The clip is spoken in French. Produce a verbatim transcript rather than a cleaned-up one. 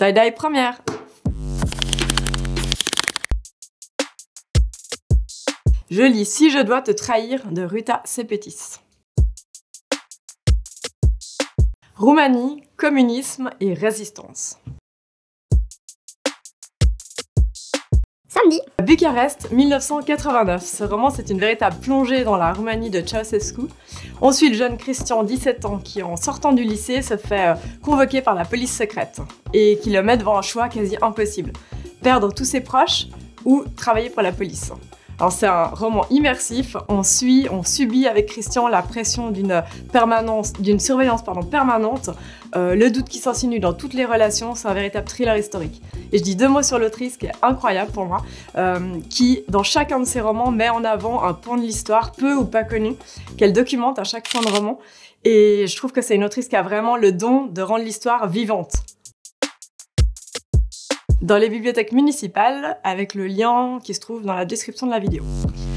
Tie-dye première. Je lis Si je dois te trahir de Ruta Sepetys. Roumanie, communisme et résistance. Samedi. Bucarest, mille neuf cent quatre-vingt-neuf. Ce roman, c'est une véritable plongée dans la Roumanie de Ceausescu. On suit le jeune Christian, dix-sept ans, qui, en sortant du lycée, se fait euh, convoquer par la police secrète et qui le met devant un choix quasi impossible. Perdre tous ses proches ou travailler pour la police. Alors c'est un roman immersif, on suit, on subit avec Christian la pression d'une permanence, d'une surveillance pardon, permanente, euh, le doute qui s'insinue dans toutes les relations, c'est un véritable thriller historique. Et je dis deux mots sur l'autrice qui est incroyable pour moi, euh, qui dans chacun de ses romans met en avant un pan de l'histoire peu ou pas connu, qu'elle documente à chaque fin de roman, et je trouve que c'est une autrice qui a vraiment le don de rendre l'histoire vivante. Dans les bibliothèques municipales, avec le lien qui se trouve dans la description de la vidéo.